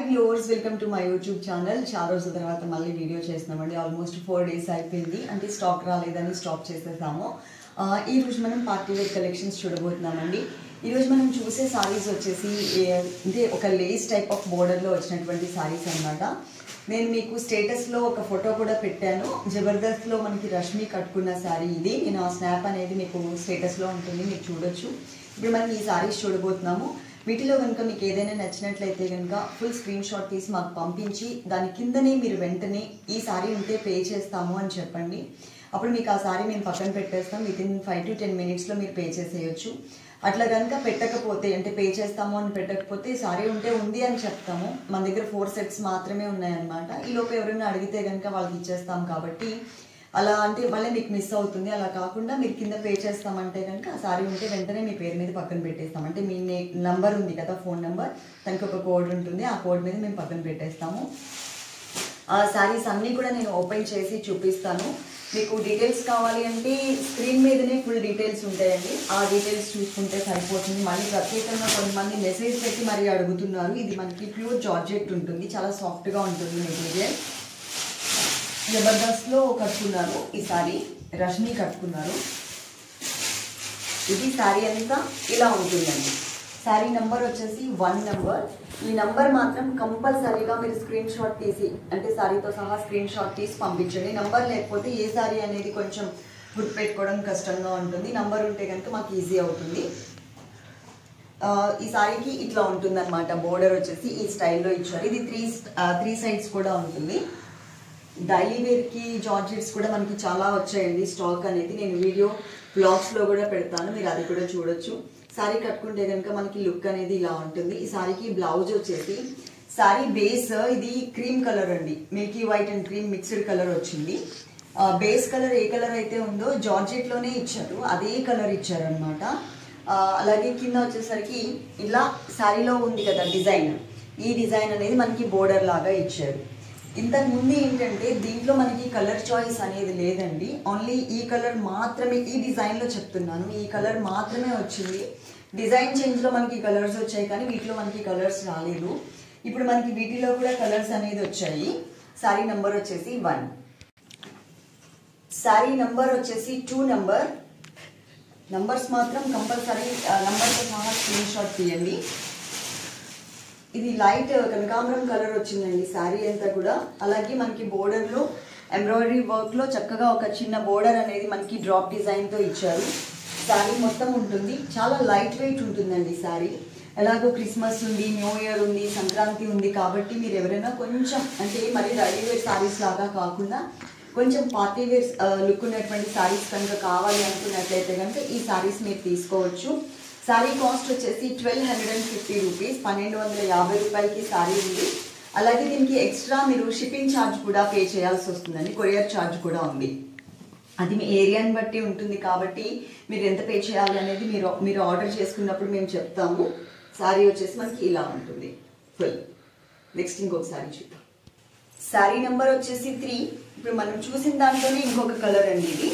Viewers welcome to my YouTube channel. చాలా రోజుల తర్వాత మళ్ళీ వీడియో చేస్తున్నామండి. ఆల్మోస్ట్ 4 days అయిపోయింది. అంటే స్టాక్ రాలేదని స్టాప్ చేసేసాము. ఈ రోజు మనం పార్టీ వేర్ కలెక్షన్స్ చూడబోతున్నామండి. ఈరోజు మనం చూసే సారీస్ వచ్చేసి అంటే ఒక లేస్ టైప్ ఆఫ్ బోర్డర్లో వచ్చినటువంటి సారీస్ అన్నమాట. నేను మీకు స్టేటస్లో ఒక ఫోటో కూడా పెట్టాను. జబర్దస్త్లో మనకి రష్మి కట్టుకున్న శారీ ఇది. నేను ఆ స్నాప్ అనేది మీకు స్టేటస్లో ఉంటుంది, మీరు చూడొచ్చు. ఇప్పుడు మనం ఈ సారీస్ చూడబోతున్నాము. వీటిలో కనుక మీకు ఏదైనా నచ్చినట్లయితే కనుక ఫుల్ స్క్రీన్ షాట్ తీసి మాకు పంపించి దాని కిందనే మీరు వెంటనే ఈ సారీ ఉంటే పే చేస్తాము అని చెప్పండి. అప్పుడు మీకు ఆ సారీ మేము పక్కన పెట్టేస్తాం. వితిన్ 5 to 10 minutes మీరు పే చేసేయచ్చు. అట్లా కనుక పెట్టకపోతే అంటే పే చేస్తాము అని పెట్టకపోతే సారీ ఉంటే ఉంది అని చెప్తాము. మన దగ్గర 4 sets మాత్రమే ఉన్నాయన్నమాట. ఈలోపు ఎవరైనా అడిగితే కనుక వాళ్ళకి ఇచ్చేస్తాం. కాబట్టి అలా అంటే మళ్ళీ మీకు మిస్ అవుతుంది. అలా కాకుండా మీరు కింద పే చేస్తామంటే కనుక ఆ సారీ ఉంటే వెంటనే మీ పేరు మీద పక్కన పెట్టేస్తాం. అంటే మీ నంబర్ ఉంది కదా, ఫోన్ నెంబర్, దానికి ఒక కోడ్ ఉంటుంది. ఆ కోడ్ మీద మేము పక్కన పెట్టేస్తాము. ఆ సారీస్ అన్నీ కూడా నేను ఓపెన్ చేసి చూపిస్తాను. మీకు డీటెయిల్స్ కావాలి అంటే స్క్రీన్ మీదనే ఫుల్ డీటెయిల్స్ ఉంటాయండి. ఆ డీటెయిల్స్ చూసుకుంటే సరిపోతుంది. మళ్ళీ ప్రత్యేకంగా కొంతమంది మెసేజ్ పెట్టి మరీ అడుగుతున్నారు. ఇది మనకి ప్యూర్ జార్జెట్ ఉంటుంది, చాలా సాఫ్ట్గా ఉంటుంది మెటీరియల్. జబర్దస్త్లో కట్టుకున్నారు ఈ సారీ, రష్మి కట్టుకున్నారు. ఇది సారీ అంతా ఇలా ఉంటుందండి. సారీ నెంబర్ వచ్చేసి 1 నెంబర్. ఈ నెంబర్ మాత్రం కంపల్సరీగా మీరు స్క్రీన్ షాట్ తీసి అంటే సారీతో సహా స్క్రీన్ షాట్ తీసి పంపించండి. నెంబర్ లేకపోతే ఏ సారీ అనేది కొంచెం గుర్తుపెట్టుకోవడం కష్టంగా ఉంటుంది. నెంబర్ ఉంటే కనుక మాకు ఈజీ అవుతుంది. ఈ సారీకి ఇట్లా ఉంటుంది అనమాట. బోర్డర్ వచ్చేసి ఈ స్టైల్లో ఇచ్చారు. ఇది త్రీ సైడ్స్ కూడా ఉంటుంది. డైలీ వేర్కి జార్జెట్స్ కూడా మనకి చాలా వచ్చాయండి స్టాక్ అనేది. నేను వీడియో బ్లాగ్స్లో కూడా పెడతాను, మీరు అది కూడా చూడొచ్చు. సారీ కట్టుకుంటే కనుక మనకి లుక్ అనేది ఇలా ఉంటుంది. ఈ సారీకి బ్లౌజ్ వచ్చేసి సారీ బేస్ ఇది క్రీమ్ కలర్ అండి. Milky white and cream mixed colour వచ్చింది. బేస్ కలర్ ఏ కలర్ అయితే ఉందో జార్జెట్లోనే ఇచ్చారు, అదే కలర్ ఇచ్చారు అనమాట. అలాగే కింద వచ్చేసరికి ఇలా సారీలో ఉంది కదా డిజైన్, ఈ డిజైన్ అనేది మనకి బోర్డర్ లాగా ఇచ్చారు. ఇంతకు ముందు ఏంటంటే దీంట్లో మనకి కలర్ చాయిస్ అనేది లేదండి. ఓన్లీ ఈ కలర్ మాత్రమే, ఈ డిజైన్లో చెప్తున్నాను, ఈ కలర్ మాత్రమే వచ్చింది. డిజైన్ చేంజ్లో మనకి కలర్స్ వచ్చాయి కానీ వీటిలో మనకి కలర్స్ రాలేదు. ఇప్పుడు మనకి వీటిలో కూడా కలర్స్ అనేది వచ్చాయి. సారీ నెంబర్ వచ్చేసి 1, సారీ నెంబర్ వచ్చేసి 2 నెంబర్. నంబర్స్ మాత్రం కంపల్సరీ నంబర్తో సహా స్క్రీన్ షాట్ తీయండి. ఇది లైట్ కనకాంబరం కలర్ వచ్చిందండి శారీ అంతా కూడా. అలాగే మనకి బోర్డర్లో ఎంబ్రాయిడరీ వర్క్లో చక్కగా ఒక చిన్న బోర్డర్ అనేది మనకి డ్రాప్ డిజైన్తో ఇచ్చారు. శారీ మొత్తం ఉంటుంది, చాలా లైట్ వెయిట్ ఉంటుందండి శారీ. ఎలాగో క్రిస్మస్ ఉంది, న్యూ ఇయర్ ఉంది, సంక్రాంతి ఉంది కాబట్టి మీరు ఎవరైనా కొంచెం అంటే మరి డైలీ వేర్ శారీస్ లాగా కాకుండా కొంచెం పార్టీ వేర్ లుక్ ఉన్నటువంటి శారీస్ కనుక కావాలి అనుకున్నట్లయితే కనుక ఈ శారీస్ మీరు తీసుకోవచ్చు. శారీ కాస్ట్ వచ్చేసి 1250 రూపీస్, 1250 రూపాయలకి శారీ ఉంది. అలాగే దీనికి ఎక్స్ట్రా మీరు షిప్పింగ్ ఛార్జ్ కూడా పే చేయాల్సి వస్తుందండి, కొరియర్ ఛార్జ్ కూడా ఉంది. అది మీ ఏరియాని బట్టి ఉంటుంది కాబట్టి మీరు ఎంత పే చేయాలి అనేది మీరు ఆర్డర్ చేసుకున్నప్పుడు మేము చెప్తాము. శారీ వచ్చేసి మనకి ఇలా ఉంటుంది ఫుల్. నెక్స్ట్ ఇంకొక శారీ చూద్దాం. శారీ నెంబర్ వచ్చేసి 3. ఇప్పుడు మనం చూసిన దాంట్లోనే ఇంకొక కలర్ అండి ఇది.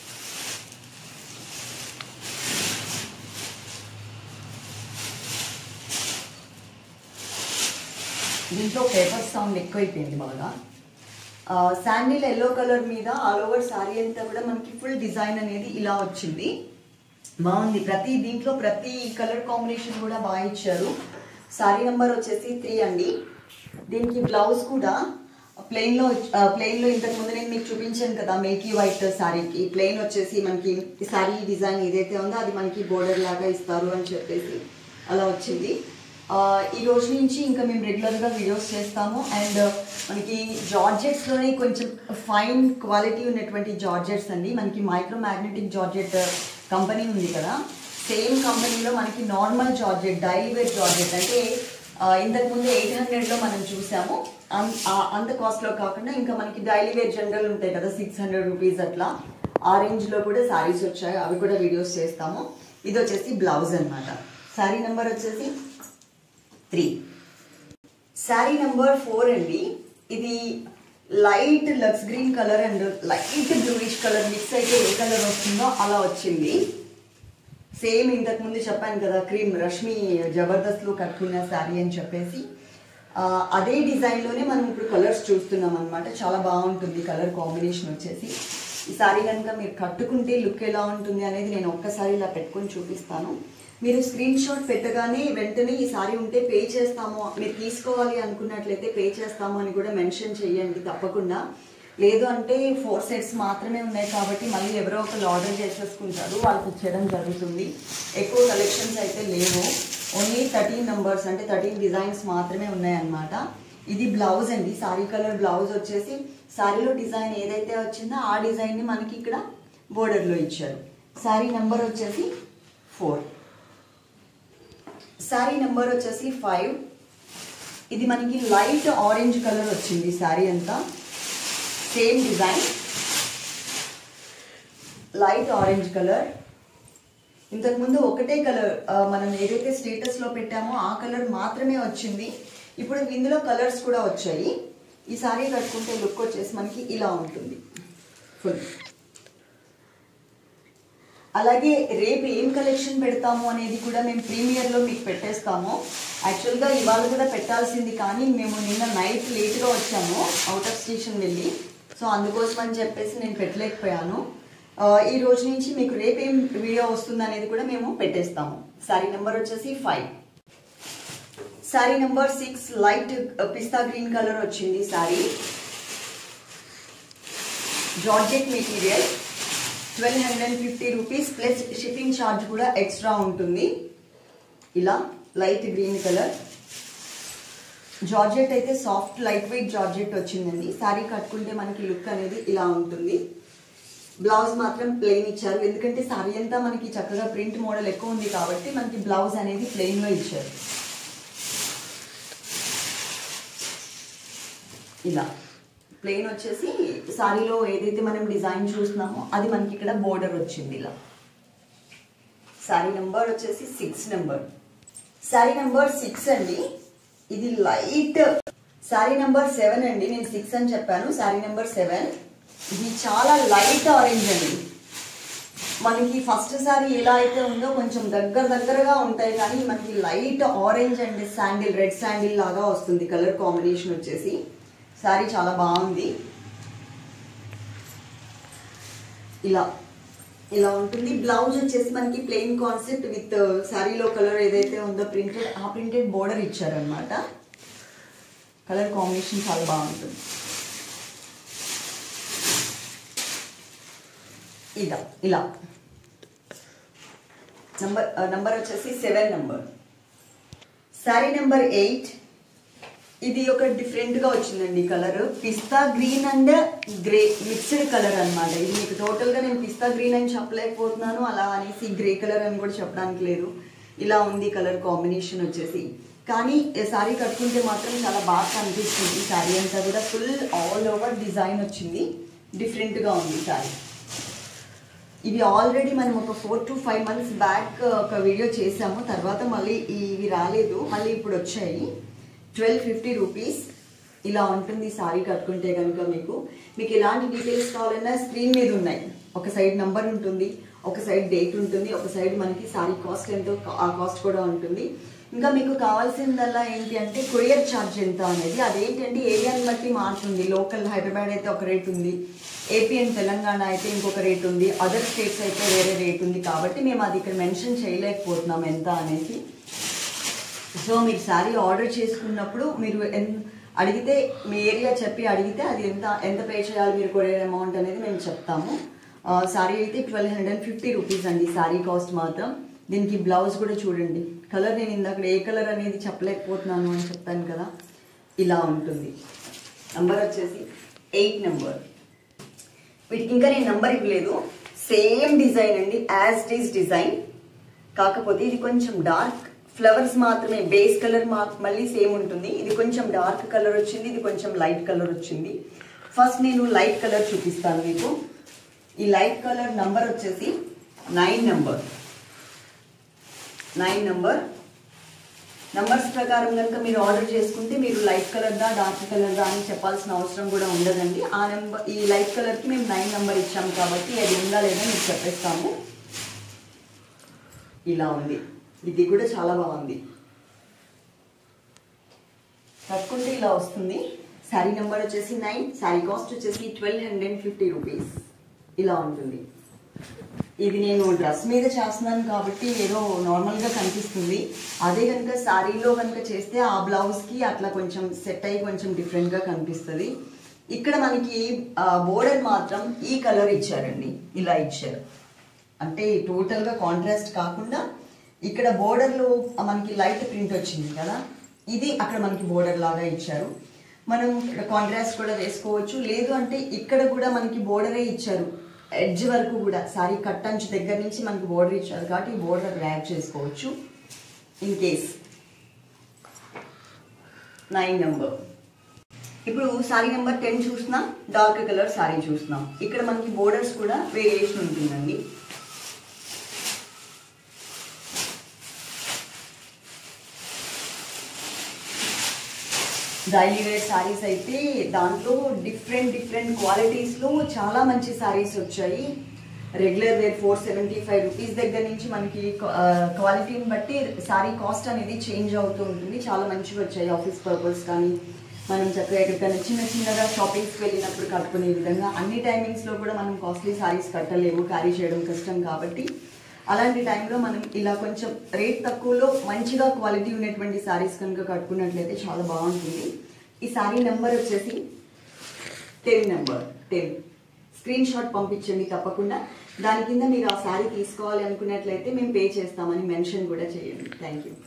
దీంట్లో పేపర్ సౌండ్ ఎక్కువైపోయింది బాగా. శాండిల్ ఎల్లో కలర్ మీద ఆల్ ఓవర్ శారీ అంతా కూడా మనకి ఫుల్ డిజైన్ అనేది ఇలా వచ్చింది, బాగుంది. దీంట్లో ప్రతి కలర్ కాంబినేషన్ కూడా బాగా ఇచ్చారు. శారీ నెంబర్ వచ్చేసి 3 అండి. దీనికి బ్లౌజ్ కూడా ప్లెయిన్లో ఇంతకు ముందు నేను మీకు చూపించాను కదా మిల్కీ వైట్ శారీకి ప్లెయిన్ వచ్చేసి మనకి ఈ శారీ డిజైన్ ఏదైతే ఉందో అది మనకి బోర్డర్ లాగా ఇస్తారు అని చెప్పేసి అలా వచ్చింది. ఈ రోజు నుంచి ఇంకా మేము రెగ్యులర్గా వీడియోస్ చేస్తాము. అండ్ మనకి జార్జెట్స్లోనే కొంచెం ఫైన్ క్వాలిటీ ఉన్నటువంటి జార్జెట్స్ అండి. మనకి మైక్రో మ్యాగ్నెటిక్ జార్జెట్ కంపెనీ ఉంది కదా, సేమ్ కంపెనీలో మనకి normal georgette daily wear georgette అంటే ఇంతకుముందు 800లో మనం చూసాము. అంత కాస్ట్లో కాకుండా ఇంకా మనకి డైలీ వేర్ జనరల్ ఉంటాయి కదా 600 రూపీస్ అట్లా, ఆ రేంజ్లో కూడా శారీస్ వచ్చాయి, అవి కూడా వీడియోస్ చేస్తాము. ఇది వచ్చేసి బ్లౌజ్ అనమాట. శారీ నెంబర్ వచ్చేసి 3. శారీ నెంబర్ 4 అండి. ఇది light lux green colour and light bluish colour mix అయితే ఏ కలర్ వస్తుందో అలా వచ్చింది. సేమ్ ఇంతకు ముందు చెప్పాను కదా క్రీమ్ రష్మి జబర్దస్త్లో కట్టుకున్న శారీ అని చెప్పేసి అదే డిజైన్లోనే మనం ఇప్పుడు కలర్స్ చూస్తున్నాం అనమాట. చాలా బాగుంటుంది కలర్ కాంబినేషన్ వచ్చేసి. ఈ సారీ కనుక మీరు కట్టుకుంటే లుక్ ఎలా ఉంటుంది అనేది నేను ఒక్కసారి ఇలా పెట్టుకొని చూపిస్తాను. మీరు స్క్రీన్ షాట్ పెట్టగానే వెంటనే ఈ సారీ ఉంటే పే చేస్తాము, మీరు తీసుకోవాలి అనుకున్నట్లయితే పే చేస్తాము అని కూడా మెన్షన్ చేయండి తప్పకుండా. లేదు అంటే 4 సెట్స్ మాత్రమే ఉన్నాయి కాబట్టి మళ్ళీ ఎవరో ఒకరు ఆర్డర్ చేసేసుకుంటారు, వాళ్ళకి ఇచ్చేయడం జరుగుతుంది. ఎక్కువ కలెక్షన్స్ అయితే లేవు, ఓన్లీ 13 నెంబర్స్ అంటే 13 డిజైన్స్ మాత్రమే ఉన్నాయన్నమాట. ఇది బ్లౌజ్ అండి, సారీ కలర్ బ్లౌజ్ వచ్చేసి సారీలో డిజైన్ ఏదైతే వచ్చిందో ఆ డిజైన్ని మనకి ఇక్కడ బోర్డర్లో ఇచ్చారు. సారీ నెంబర్ వచ్చేసి 4, సారీ నెంబర్ వచ్చేసి 5. ఇది మనకి లైట్ ఆరెంజ్ కలర్ వచ్చింది సారీ అంతా, same design light orange colour. ఇంతకుముందు ఒకటే కలర్ మనం ఏదైతే స్టేటస్లో పెట్టామో ఆ కలర్ మాత్రమే వచ్చింది. ఇప్పుడు ఇందులో కలర్స్ కూడా వచ్చాయి. ఈ సారీ కట్టుకుంటే లుక్ వచ్చేసి మనకి ఇలా ఉంటుంది ఫుల్. అలాగే రేపు ఏం కలెక్షన్ పెడతాము అనేది కూడా మేము ప్రీమియర్లో మీకు పెట్టేస్తాము. యాక్చువల్గా ఇవాళ కూడా పెట్టాల్సింది కానీ మేము నిన్న నైట్ లేట్గా వచ్చాము అవుట్ ఆఫ్ స్టేషన్ వెళ్ళి, సో అందుకోసం అని చెప్పేసి నేను పెట్టలేకపోయాను. ఈ రోజు నుంచి మీకు రేపు ఏం వీడియో వస్తుంది అనేది కూడా మేము పెట్టేస్తాము. సారీ నెంబర్ వచ్చేసి 5. సారీ నెంబర్ 6 లైట్ పిస్తా గ్రీన్ కలర్ వచ్చింది sari. Georgette material, 1250 rupees plus shipping charge కూడా ఎక్స్ట్రా ఉంటుంది. ఇలా లైట్ గ్రీన్ కలర్ జార్జెట్ అయితే సాఫ్ట్ లైట్ వెయిట్ జార్జెట్ వచ్చిందండి. సారీ కట్టుకుంటే మనకి లుక్ అనేది ఇలా ఉంటుంది. బ్లౌజ్ మాత్రం ప్లెయిన్ ఇచ్చారు, ఎందుకంటే సారీ అంతా మనకి చక్కగా ప్రింట్ మోడల్ ఎక్కువ ఉంది కాబట్టి మనకి బ్లౌజ్ అనేది ప్లెయిన్లో ఇచ్చారు. ఇలా ప్లెయిన్ వచ్చేసి సారీలో ఏదైతే మనం డిజైన్ చూస్తున్నామో అది మనకి ఇక్కడ బోర్డర్ వచ్చింది ఇలా. సారీ నెంబర్ వచ్చేసి 6 నెంబర్. సారీ నెంబర్ 6 అండి, ఇది లైట్. సారీ నెంబర్ 7 అండి, నేను 6 అని చెప్పాను. సారీ నెంబర్ 7, ఇది చాలా లైట్ ఆరెంజ్ అండి. మనకి ఫస్ట్ సారీ ఎలా అయితే ఉందో కొంచెం దగ్గరగా ఉంటాయి కానీ మనకి light orange and sandal, red sandal లాగా వస్తుంది కలర్ కాంబినేషన్ వచ్చేసి. సారీ చాలా బాగుంది. ఇలా ఇలా ఉంటుంది. బ్లౌజ్ వచ్చేసి మనకి ప్లెయిన్ కాన్సెప్ట్ విత్ సారీలో కలర్ ఏదైతే ఉందో ప్రింటెడ్, ఆ ప్రింటెడ్ బోర్డర్ ఇచ్చారనమాట. కలర్ కాంబినేషన్ చాలా బాగుంటుంది. ఇలా నంబర్ వచ్చేసి 7 నెంబర్. సారీ నెంబర్ 8, ఇది ఒక డిఫరెంట్ గా వచ్చిందండి కలర్. పిస్తా green and grey mixed colour అనమాట. ఇది మీకు టోటల్ గా నేను పిస్తా గ్రీన్ అని చెప్పలేకపోతున్నాను, అలా అనేసి గ్రే కలర్ అని కూడా చెప్పడానికి లేదు. ఇలా ఉంది కలర్ కాంబినేషన్ వచ్చేసి. కానీ సారీ కట్టుకుంటే మాత్రం చాలా బాగా కనిపిస్తుంది. సారీ అంతా కూడా ఫుల్ ఆల్ ఓవర్ డిజైన్ వచ్చింది, డిఫరెంట్ గా ఉంది సారీ. ఇవి ఆల్రెడీ మనం ఒక 4 to 5 months బ్యాక్ ఒక వీడియో చేసాము, తర్వాత మళ్ళీ ఇవి రాలేదు, మళ్ళీ ఇప్పుడు వచ్చాయి. 1250 రూపీస్ ఇలా ఉంటుంది సారీ కట్టుకుంటే కనుక. మీకు ఎలాంటి డీటెయిల్స్ కావాలన్నా స్క్రీన్ మీద ఉన్నాయి. ఒక సైడ్ నంబర్ ఉంటుంది, ఒక సైడ్ డేట్ ఉంటుంది, ఒక సైడ్ మనకి సారీ కాస్ట్ ఎంతో ఆ కాస్ట్ కూడా ఉంటుంది. ఇంకా మీకు కావాల్సిందల్లా ఏంటి అంటే కొరియర్ ఛార్జ్ ఎంత అనేది. అదేంటంటే ఏరియాని బట్టి మారుతుంది. లోకల్ హైదరాబాద్ అయితే ఒక రేట్ ఉంది, ఏపీ అండ్ తెలంగాణ అయితే ఇంకొక రేట్ ఉంది, అదర్ స్టేట్స్ అయితే వేరే రేట్ ఉంది. కాబట్టి మేము అది ఇక్కడ మెన్షన్ చేయలేకపోతున్నాం ఎంత అనేది. సో మీరు శారీ ఆర్డర్ చేసుకున్నప్పుడు మీరు అడిగితే, మీ ఏరియా చెప్పి అడిగితే అది ఎంత పే చేయాలి మీరు కొరియర్ అమౌంట్ అనేది మేము చెప్తాము. శారీ అయితే 1250 రూపీస్ అండి శారీ కాస్ట్ మాత్రం. దీనికి బ్లౌజ్ కూడా చూడండి, కలర్ నేను ఇందాక ఏ కలర్ అనేది చెప్పలేకపోతున్నాను అని చెప్తాను కదా, ఇలా ఉంటుంది. నంబర్ వచ్చేసి 8 నెంబర్. వీటికి ఇంకా నేను నంబర్ ఇవ్వలేదు, సేమ్ డిజైన్ అండి, యాజ్ ఇట్ ఈస్ డిజైన్. కాకపోతే ఇది కొంచెం డార్క్ ఫ్లవర్స్ మాత్రమే, బేస్ కలర్ మళ్ళీ సేమ్ ఉంటుంది. ఇది కొంచెం డార్క్ కలర్ వచ్చింది, ఇది కొంచెం లైట్ కలర్ వచ్చింది. ఫస్ట్ నేను లైట్ కలర్ చూపిస్తాను మీకు. ఈ లైట్ కలర్ నంబర్ వచ్చేసి 9 నెంబర్. 9 నెంబర్ నంబర్స్ ప్రకారం కనుక మీరు ఆర్డర్ చేసుకుంటే మీరు లైట్ కలర్ దా డార్క్ కలర్ దా అని చెప్పాల్సిన అవసరం కూడా ఉండదండి. ఆ నెంబర్, ఈ లైట్ కలర్కి మేము 9 నెంబర్ ఇచ్చాము కాబట్టి అది ఉందా లేదా మీకు చెప్పేస్తాము. ఇలా ఉంది, ఇది కూడా చాలా బాగుంది. కట్టుకుంటే ఇలా వస్తుంది. శారీ నెంబర్ వచ్చేసి 9, శారీ కాస్ట్ వచ్చేసి 1250 రూపీస్ ఇలా ఉంటుంది. ఇది నేను డ్రెస్ మీద చేస్తున్నాను కాబట్టి ఏదో నార్మల్గా కనిపిస్తుంది. అదే కనుక శారీలో కనుక చేస్తే ఆ బ్లౌజ్కి అట్లా కొంచెం సెట్ అయ్యి కొంచెం డిఫరెంట్గా కనిపిస్తుంది. ఇక్కడ మనకి బోర్డర్ మాత్రం ఈ కలర్ ఇచ్చారండి, ఇలా ఇచ్చారు. అంటే టోటల్గా కాంట్రాస్ట్ కాకుండా ఇక్కడ బోర్డర్లో మనకి లైట్ ప్రింట్ వచ్చింది కదా, ఇది అక్కడ మనకి బోర్డర్ లాగా ఇచ్చారు. మనం కాంట్రాస్ట్ కూడా వేసుకోవచ్చు, లేదు అంటే ఇక్కడ కూడా మనకి బోర్డరే ఇచ్చారు. ఎడ్జ్ వరకు కూడా సారీ కట్ అంచు దగ్గర నుంచి మనకి బోర్డర్ ఇచ్చారు కాబట్టి ఈ బోర్డర్ యాడ్ చేసుకోవచ్చు. In case 9 number. ఇప్పుడు సారీ నెంబర్ 10 చూస్తున్నాం, డార్క్ కలర్ సారీ చూస్తున్నాం. ఇక్కడ మనకి బోర్డర్స్ కూడా వేరియేషన్ ఉంటుందండి. డైలీ వేర్ సారీస్ అయితే దాంట్లో డిఫరెంట్ క్వాలిటీస్లో చాలా మంచి సారీస్ వచ్చాయి. రెగ్యులర్ వేర్ 475 రూపీస్ దగ్గర నుంచి మనకి క్వాలిటీని బట్టి సారీ కాస్ట్ అనేది చేంజ్ అవుతూ ఉంటుంది. చాలా మంచిగా వచ్చాయి. ఆఫీస్ పర్పస్ కానీ మనం చక్కగా ఎక్కడికైనా చిన్నగా షాపింగ్స్కి వెళ్ళినప్పుడు కట్టుకునే విధంగా. అన్ని టైమింగ్స్లో కూడా మనం కాస్ట్లీ సారీస్ కట్టలేము, క్యారీ చేయడం కష్టం. కాబట్టి అలాంటి టైంలో మనం ఇలా కొంచెం రేట్ తక్కువలో మంచిగా క్వాలిటీ ఉన్నటువంటి సారీస్ కనుక కట్టుకున్నట్లయితే చాలా బాగుంటుంది. ఈ సారీ నెంబర్ వచ్చేసి 10 నెంబర్ 10. స్క్రీన్ షాట్ పంపించండి తప్పకుండా. దాని కింద మీరు ఆ సారీ తీసుకోవాలి అనుకున్నట్లయితే మేము పే చేస్తామని మెన్షన్ కూడా చేయండి. Thank you.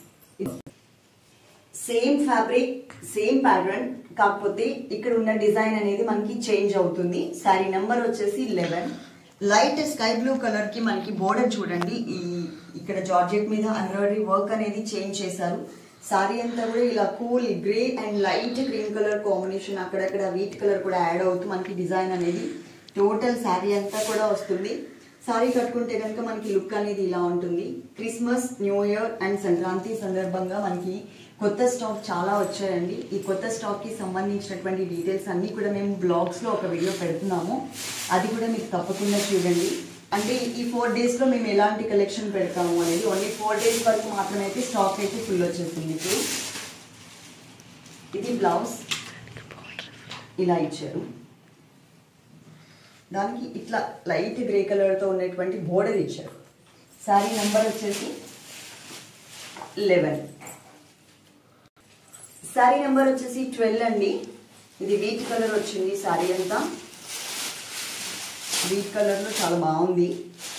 Same fabric, same pattern, కాకపోతే ఇక్కడ ఉన్న డిజైన్ అనేది మనకి చేంజ్ అవుతుంది. సారీ నెంబర్ వచ్చేసి 11. లైట్ స్కై బ్లూ కలర్ కి మనకి బోర్డర్ చూడండి, ఈ ఇక్కడ జార్జెట్ మీద ఎంబ్రాయిడరీ వర్క్ అనేది చేంజ్ చేశారు. సారీ అంతా కూడా ఇలా cool grey and light green colour combination, అక్కడక్కడ వీట్ కలర్ కూడా యాడ్ అవుతూ మనకి డిజైన్ అనేది టోటల్ సారీ అంతా కూడా వస్తుంది. సారీ కట్టుకుంటే కనుక మనకి లుక్ అనేది ఇలా ఉంటుంది. Christmas, new year and Sankranti సందర్భంగా మనకి కొత్త స్టాక్ చాలా వచ్చాయండి. ఈ కొత్త స్టాక్ కి సంబంధించినటువంటి డీటెయిల్స్ అన్ని కూడా మేము బ్లాగ్స్ లో ఒక వీడియో పెడుతున్నాము, అది కూడా మీకు తప్పకుండా చూడండి. అంటే ఈ 4 days లో మేము ఎలాంటి కలెక్షన్ పెడతాము అనేది ఓన్లీ 4 days వరకు మాత్రమే అయితే స్టాక్ అయితే ఫుల్ వచ్చేసింది. ఇప్పుడు ఇది బ్లౌజ్ ఇలా ఇచ్చారు, దానికి ఇట్లా లైట్ గ్రే కలర్ తో ఉన్నటువంటి బోర్డర్ ఇచ్చారు. సారీ నెంబర్ వచ్చేసి 11. సారీ నెంబర్ వచ్చేసి 12 అండి. ఇది వీట్ కలర్ వచ్చింది. సారీ అంతా వీట్ కలర్ లో చాలా బాగుంది.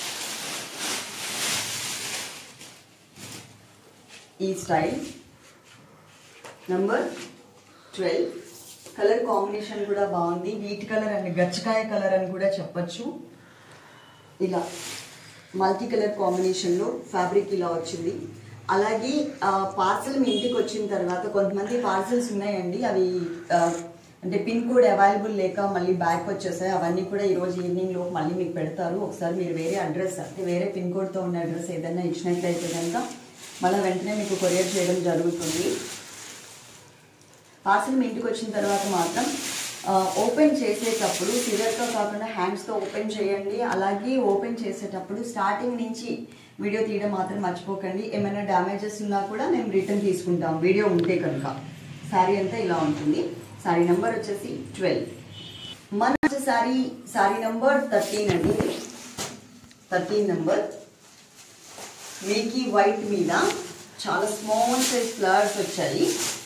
ఈ స్టైల్ నెంబర్ 12. కలర్ కాంబినేషన్ కూడా బాగుంది. వీట్ కలర్ అండ్ గచ్చకాయ కలర్ అని కూడా చెప్పచ్చు. ఇలా మల్టీ కలర్ కాంబినేషన్ లో ఫ్యాబ్రిక్ ఇలా వచ్చింది. అలాగే పార్సల్ మీ ఇంటికి వచ్చిన తర్వాత కొంతమంది పార్సల్స్ ఉన్నాయండి, అవి అంటే పిన్ కోడ్ అవైలబుల్ లేక మళ్ళీ బ్యాక్ వచ్చేసాయి. అవన్నీ కూడా ఈరోజు ఈవినింగ్ లో మళ్ళీ మీకు పెడతారు. ఒకసారి మీరు వేరే అడ్రస్ అంటే వేరే పిన్ కోడ్తో ఉన్న అడ్రస్ ఏదైనా ఇచ్చినట్లయితే కనుక మళ్ళీ వెంటనే మీకు కొరియర్ చేయడం జరుగుతుంది. పార్సల్ మీ ఇంటికి వచ్చిన తర్వాత మాత్రం ఓపెన్ చేసేటప్పుడు సిజర్తో కాకుండా హ్యాండ్స్తో ఓపెన్ చేయండి. అలాగే ఓపెన్ చేసేటప్పుడు స్టార్టింగ్ నుంచి వీడియో తీయడం మాత్రం మర్చిపోకండి. ఏమైనా డ్యామేజెస్ ఉన్నా కూడా మేము రిటర్న్ తీసుకుంటాం వీడియో ఉంటే కనుక. శారీ అంతా ఇలా ఉంటుంది. శారీ నెంబర్ వచ్చేసి 12. మన శారీ నెంబర్ 13 అండి. 13 నెంబర్ మిల్కీ వైట్ మీద చాలా స్మాల్ సైజ్ ఫ్లవర్స్ వచ్చాయి.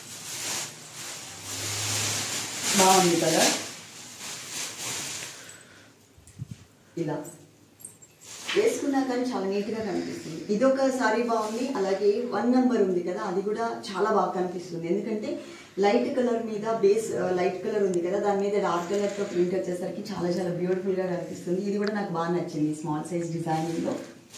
బాగుంది కలర్. ఇలా వేసుకున్నా కానీ చాలా నీట్గా కనిపిస్తుంది. ఇదొక సారీ బాగుంది. అలాగే 1 నెంబర్ ఉంది కదా, అది కూడా చాలా బాగా కనిపిస్తుంది. ఎందుకంటే లైట్ కలర్ మీద బేస్ లైట్ కలర్ ఉంది కదా, దాని మీద డార్క్ కలర్తో ప్రింట్ వచ్చేసరికి చాలా చాలా బ్యూటిఫుల్గా కనిపిస్తుంది. ఇది కూడా నాకు బాగా నచ్చింది స్మాల్ సైజ్ డిజైనింగ్లో.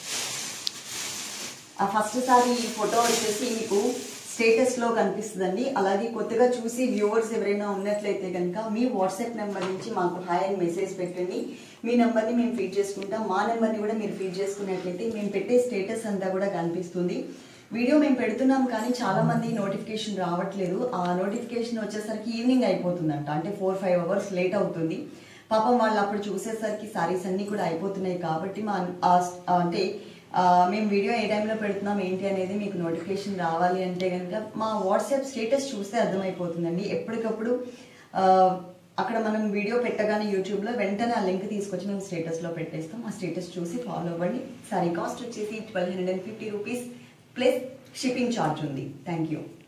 ఆ ఫస్ట్ సారీ ఫోటో వచ్చేసి మీకు స్టేటస్లో కనిపిస్తుందండి. అలాగే కొత్తగా చూసి వ్యూవర్స్ ఎవరైనా ఉన్నట్లయితే కనుక మీ వాట్సాప్ నెంబర్ నుంచి మాకు హాయ్ అని మెసేజ్ పెట్టండి. మీ నెంబర్ని మేము ఫీడ్ చేసుకుంటాం. మా నెంబర్ని కూడా మీరు ఫీడ్ చేసుకున్నట్లయితే మేము పెట్టే స్టేటస్ అంతా కూడా కనిపిస్తుంది. వీడియో మేము పెడుతున్నాం కానీ చాలా మంది నోటిఫికేషన్ రావట్లేదు. ఆ నోటిఫికేషన్ వచ్చేసరికి ఈవినింగ్ అయిపోతుందంట, అంటే 4-5 hours లేట్ అవుతుంది. పాపం వాళ్ళు అప్పుడు చూసేసరికి సారీస్ అన్నీ కూడా అయిపోతున్నాయి. కాబట్టి మా అంటే మేము వీడియో ఏ టైంలో పెడుతున్నాం ఏంటి అనేది మీకు నోటిఫికేషన్ రావాలి అంటే కనుక మా వాట్సాప్ స్టేటస్ చూస్తే అర్థమైపోతుందండి. ఎప్పటికప్పుడు అక్కడ మనం వీడియో పెట్టగానే యూట్యూబ్లో వెంటనే ఆ లింక్ తీసుకొచ్చి మేము స్టేటస్లో పెట్టేస్తాం. ఆ స్టేటస్ చూసి ఫాలో అవ్వండి. సారీ కాస్ట్ వచ్చేసి 1250 రూపీస్ ప్లస్ షిప్పింగ్ ఛార్జ్ ఉంది. Thank you.